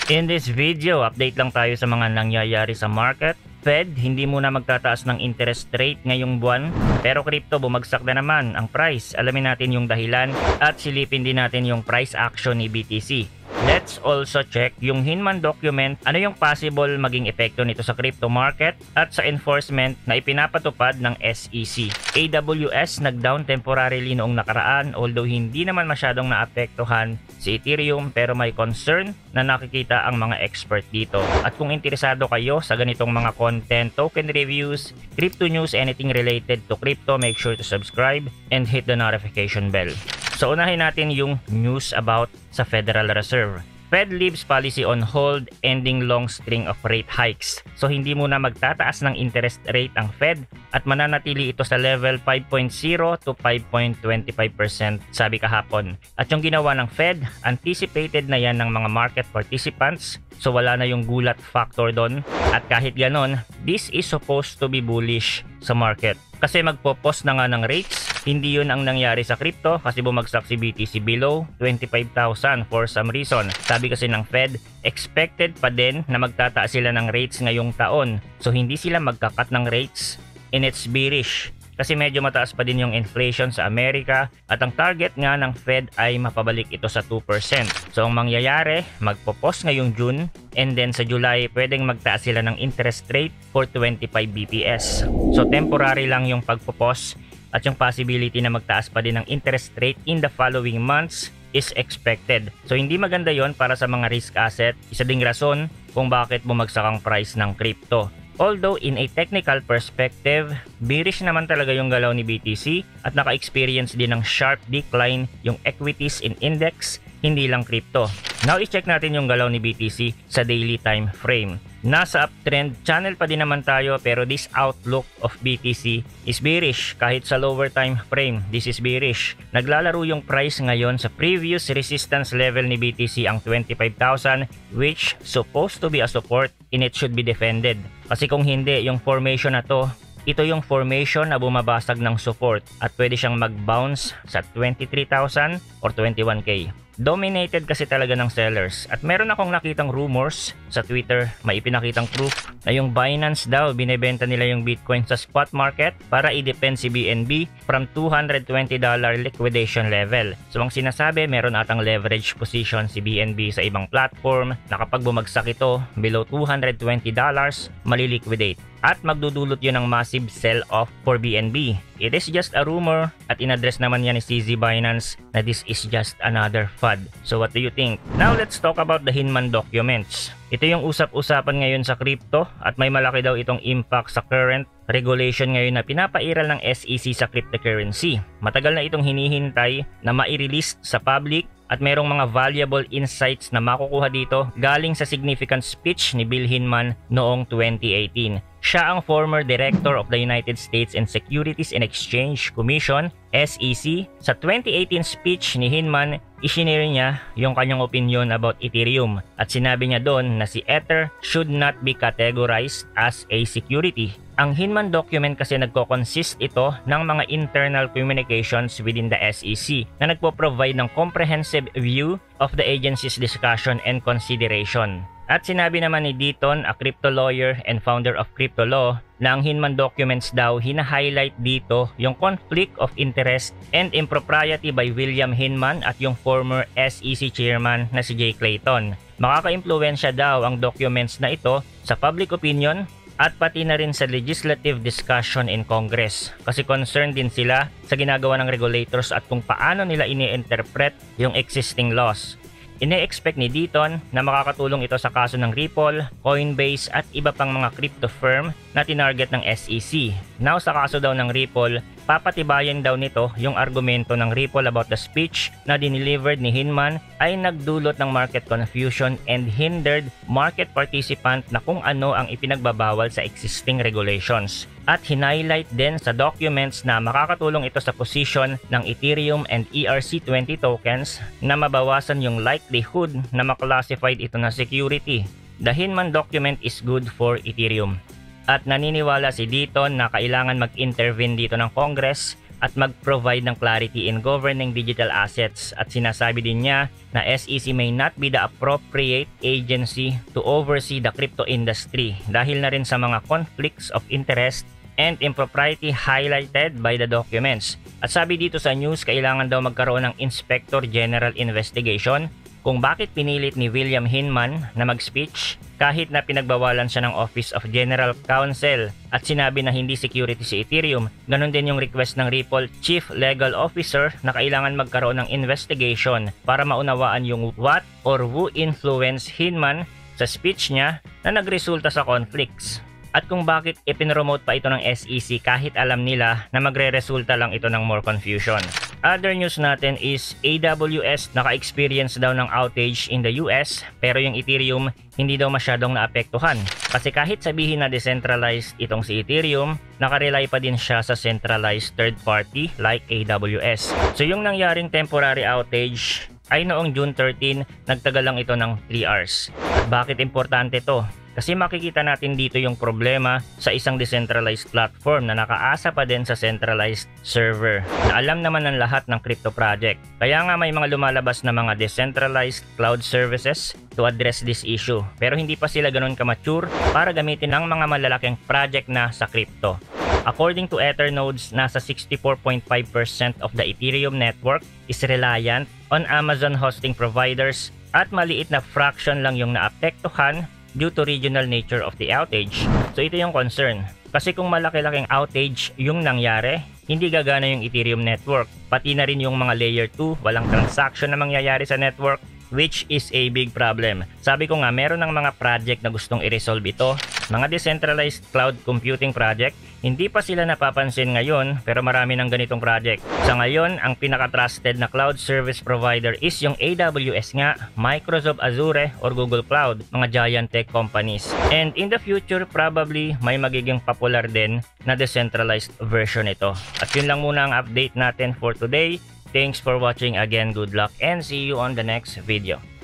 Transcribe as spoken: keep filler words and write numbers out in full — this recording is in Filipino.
In this video, update lang tayo sa mga nangyayari sa market. Fed, hindi muna magtataas ng interest rate ngayong buwan. Pero crypto, bumagsak na naman ang price. Alamin natin yung dahilan at silipin din natin yung price action ni B T C. Let's also check yung Hinman document, ano yung possible maging epekto nito sa crypto market at sa enforcement na ipinapatupad ng S E C. A W S nag-down temporarily noong nakaraan, although hindi naman masyadong naapektuhan si Ethereum, pero may concern na nakikita ang mga expert dito. At kung interesado kayo sa ganitong mga content, token reviews, crypto news, anything related to crypto, make sure to subscribe and hit the notification bell. So unahin natin yung news about sa Federal Reserve. Fed leaves policy on hold, ending long string of rate hikes. So hindi muna magtataas ng interest rate ang Fed at mananatili ito sa level five point zero to five point two five percent sabi kahapon. At yung ginawa ng Fed, anticipated na yan ng mga market participants. So wala na yung gulat factor doon. At kahit ganon, this is supposed to be bullish sa market. Kasi magpo-pause na nga ng rates. Hindi yun ang nangyari sa crypto kasi bumagsak si B T C below twenty-five thousand for some reason. Sabi kasi ng Fed, expected pa din na magtataas sila ng rates ngayong taon. So hindi sila magkakat ng rates, and it's bearish. Kasi medyo mataas pa din yung inflation sa Amerika at ang target nga ng Fed ay mapabalik ito sa two percent. So ang mangyayari, magpo-pause ngayong June and then sa July pwedeng magtaas sila ng interest rate for twenty-five B P S. So temporary lang yung pagpo-pause at yung possibility na magtaas pa din ng interest rate in the following months is expected. So hindi maganda yon para sa mga risk asset. Isa ding rason kung bakit bumagsak ang price ng crypto. Although in a technical perspective, bearish naman talaga yung galaw ni B T C at naka-experience din ng sharp decline yung equities in index, hindi lang crypto. Now i-check natin yung galaw ni B T C sa daily time frame. Nasa uptrend channel pa din naman tayo, pero this outlook of B T C is bearish kahit sa lower time frame. This is bearish. Naglalaro yung price ngayon sa previous resistance level ni B T C, ang twenty-five thousand, which supposed to be a support and it should be defended. Kasi kung hindi, yung formation na to, ito yung formation na bumabasag ng support at pwede siyang mag-bounce sa twenty-three thousand or twenty-one K. Dominated kasi talaga ng sellers. At meron akong nakitang rumors sa Twitter, may ipinakitang proof na yung Binance daw, binebenta nila yung Bitcoin sa spot market para i-defend si B N B from two hundred twenty dollar liquidation level. So ang sinasabi, meron atang leverage position si B N B sa ibang platform na kapag bumagsak ito below two hundred twenty dollars, maliliquidate. At magdudulot yun ng massive sell-off for B N B. It is just a rumor at inaddress naman yan ni C Z Binance na this is just another F U D. So what do you think? Now let's talk about the Hinman documents. Ito yung usap-usapan ngayon sa crypto at may malaki daw itong impact sa current regulation ngayon na pinapairal ng S E C sa cryptocurrency. Matagal na itong hinihintay na mai-release sa public at merong mga valuable insights na makukuha dito galing sa significant speech ni Bill Hinman noong twenty eighteen. Siya ang former Director of the United States and Securities and Exchange Commission, S E C. Sa twenty eighteen speech ni Hinman, isinare niya yung kanyang opinion about Ethereum at sinabi niya doon na si Ether should not be categorized as a security. Ang Hinman document kasi nagko-consist ito ng mga internal communications within the S E C na nagpo-provide ng comprehensive view of the agency's discussion and consideration. At sinabi naman ni Deaton, a crypto lawyer and founder of Crypto Law, na ang Hinman documents daw hina-highlight dito yung conflict of interest and impropriety by William Hinman at yung former S E C chairman na si Jay Clayton. Makaka-impluwensya daw ang documents na ito sa public opinion at pati na rin sa legislative discussion in Congress kasi concerned din sila sa ginagawa ng regulators at kung paano nila ini-interpret yung existing laws. Ine-expect ni Deaton na makakatulong ito sa kaso ng Ripple, Coinbase at iba pang mga crypto firm na tinarget ng S E C. Now sa kaso daw ng Ripple, papatibayan daw nito yung argumento ng Ripple about the speech na dinelivered ni Hinman ay nagdulot ng market confusion and hindered market participant na kung ano ang ipinagbabawal sa existing regulations. At hinighlight din sa documents na makakatulong ito sa position ng Ethereum and E R C twenty tokens na mabawasan yung likelihood na maklassified ito na security. The Hinman document is good for Ethereum. At naniniwala si Deaton na kailangan mag-intervene dito ng Congress at mag-provide ng clarity in governing digital assets, at sinasabi din niya na S E C may not be the appropriate agency to oversee the crypto industry dahil na rin sa mga conflicts of interest and impropriety highlighted by the documents. At sabi dito sa news, kailangan daw magkaroon ng Inspector General investigation kung bakit pinilit ni William Hinman na mag-speech kahit na pinagbawalan siya ng Office of General Counsel at sinabi na hindi security si Ethereum. Ganon din yung request ng Ripple Chief Legal Officer na kailangan magkaroon ng investigation para maunawaan yung what or who influenced Hinman sa speech niya na nagresulta sa conflicts. At kung bakit ipinromote pa ito ng S E C kahit alam nila na magre-resulta lang ito ng more confusion. Other news natin is A W S naka-experience daw ng outage in the U S pero yung Ethereum hindi daw masyadong naapektuhan. Kasi kahit sabihin na decentralized itong si Ethereum, nakarely pa din siya sa centralized third party like A W S. So yung nangyaring temporary outage ay noong June thirteenth, nagtagal lang ito ng three hours. At bakit importante to? Kasi makikita natin dito yung problema sa isang decentralized platform na nakaasa pa din sa centralized server na alam naman ng lahat ng crypto project. Kaya nga may mga lumalabas na mga decentralized cloud services to address this issue. Pero hindi pa sila ganun ka-mature para gamitin ng mga malalaking project na sa crypto. According to Ethernodes, nasa sixty-four point five percent of the Ethereum network is reliant on Amazon hosting providers at maliit na fraction lang yung naapektuhan due to regional nature of the outage. So ito yung concern. Kasi kung malaki-laking outage yung nangyari, hindi gagana yung Ethereum network. Pati na rin yung mga layer two, walang transaction na mangyayari sa network, which is a big problem. Sabi ko nga, meron ng mga project na gustong i-resolve ito. Mga decentralized cloud computing project, hindi pa sila napapansin ngayon pero marami ng ganitong project. Sa ngayon, ang pinaka-trusted na cloud service provider is yung A W S nga, Microsoft Azure or Google Cloud, mga giant tech companies. And in the future, probably may magiging popular din na decentralized version ito. At yun lang muna ang update natin for today. Thanks for watching again, good luck and see you on the next video.